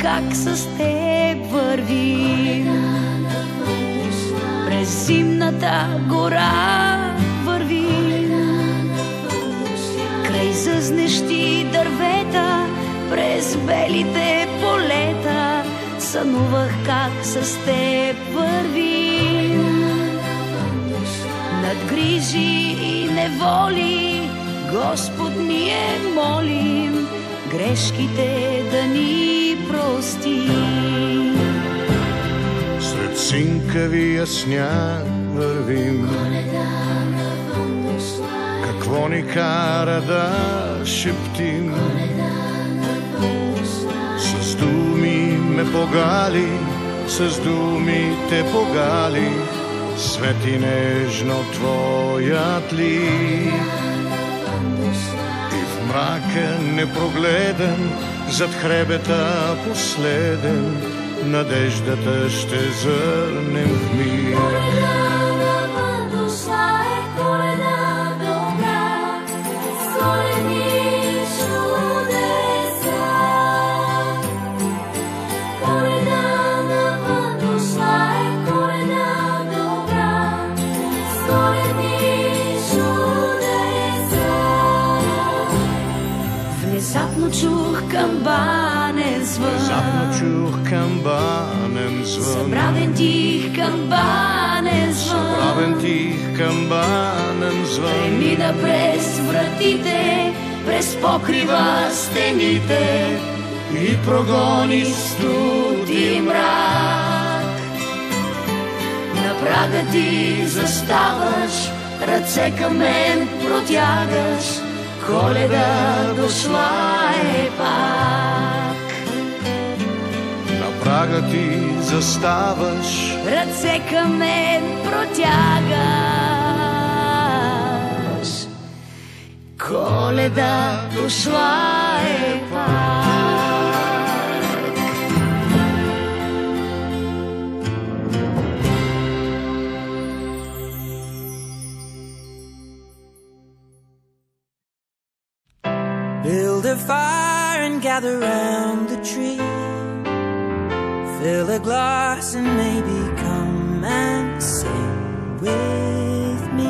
как с теб вървим. През зимната гора вървим, край зъзнещи дървета, през белите полета. Сънувах как с теб вървим. Над грижи и неволи Господ ние молим, грешките да ни прости. Сред синкавия сняг вървим, какво ни кара да шептим? С думи ме погали, с думи те погали, свети нежно твоят лик. И в мрака непрогледен, зад хребета последен, надеждата ще зърнем в мир. Внезапно чух камбанен звън, Внезапно чух камбанен звън, забравен тих камбанен звън, забравен тих камбанен звън. премина през вратите, през покрива стените И прогони студ и мрак. На прага ти заставаш, ръце към мен протягаш, Коледа дошла е пак. На прага ти заставаш, Ръце към мен протягаш, Коледа дошла е пак. Build a fire and gather round the tree. Fill a glass and maybe come and sing with me.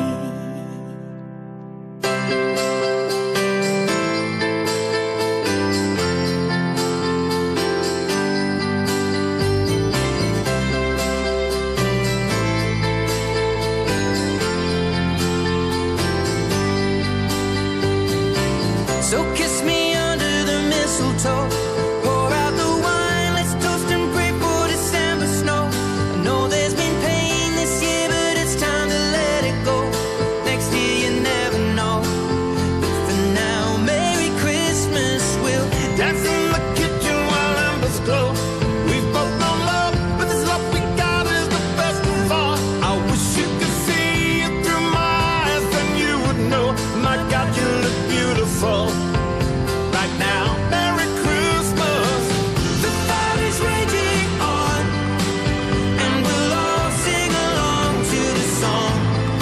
So kiss me under the mistletoe, pour out the wine, let's toast and pray for December snow. I know there's been pain this year, but it's time to let it go. Next year you never know, but for now, Merry Christmas. We'll dance in the kitchen while embers glow. We've both known love, but this love we got is the best of all. I wish you could see it through my eyes, then you would know. My God, you look beautiful right now. Merry Christmas. The fire is raging on, and we'll all sing along to the song.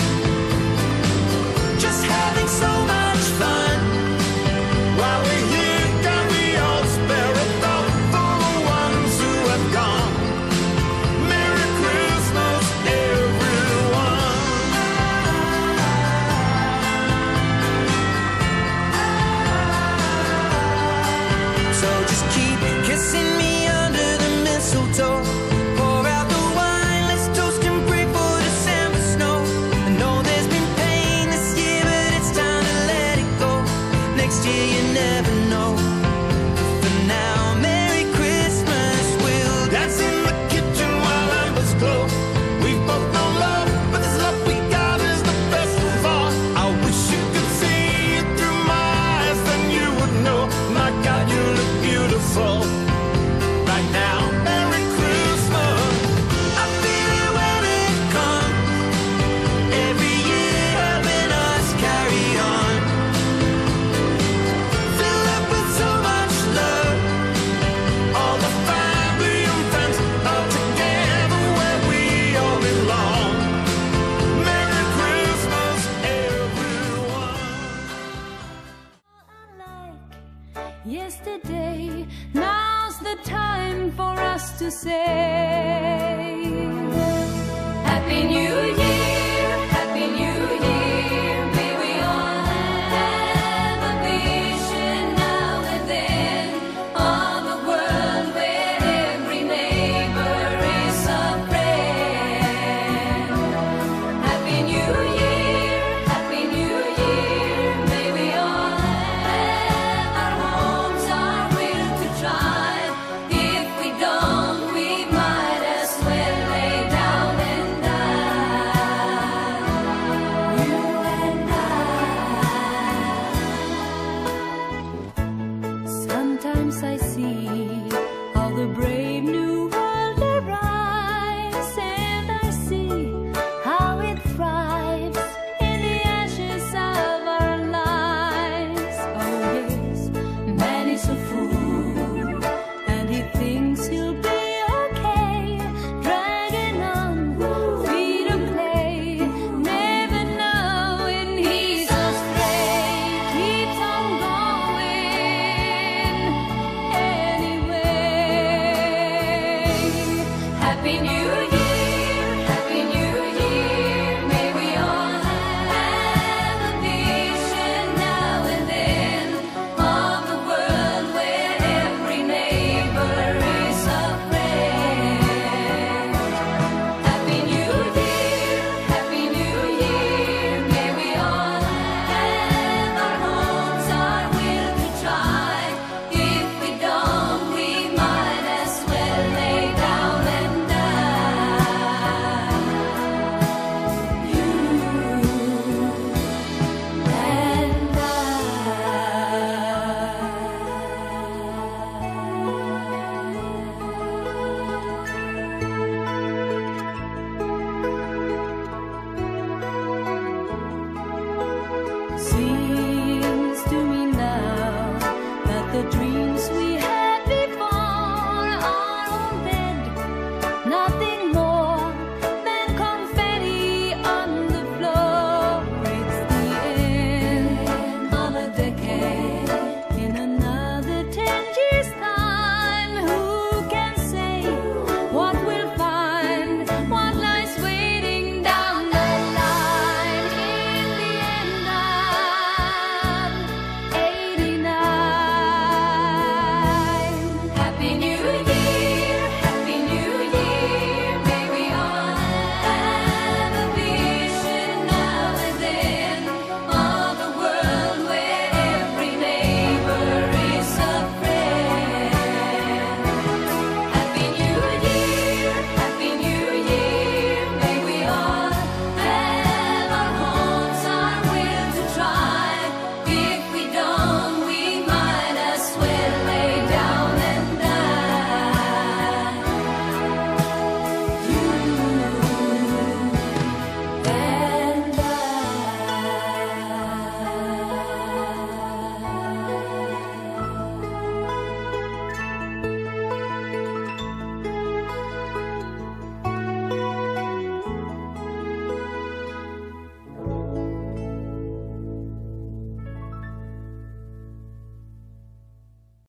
Just having so much fun while we're here. Can we all spare a thought for the ones who have gone? Merry Christmas, everyone. So just keep kissing me under the mistletoe. Pour out the wine, let's toast and pray for December snow. I know there's been pain this year, but it's time to let it go. Next year you never know. But for now, Merry Christmas. We'll dance in the kitchen while embers glow. We've both known love, but this love we got is the best of all. I wish you could see it through my eyes, then you would know. My God, you look beautiful right now. Merry Christmas. I feel it when it comes. Every year helping us carry on. Filled up with so much love. All the family and friends are together where we all belong. Merry Christmas, everyone. Yesterday, now's the time for us to say Happy New Year, Happy New Year. May we all have a vision now and then of a world where every neighbor is a friend. Happy New Year, Happy New Year. May we all have our homes, our will to try. If we don't, we might as well lay down and die. You and I. Sometimes I see how the brave new world arrives, and I see how it thrives in the ashes of our lives. Oh yes, man is a fool, and he thinks he'll be okay, dragging on feet of clay, never knowing he's astray, keeps on going anyway. Happy New Year, Happy New Year. May we all have a vision now and then of a world where every neighbor is a friend. Happy New Year, Happy New Year. May we all have our homes, our will to try. If we don't, we might as well lay down and die. Seems to me now that the dream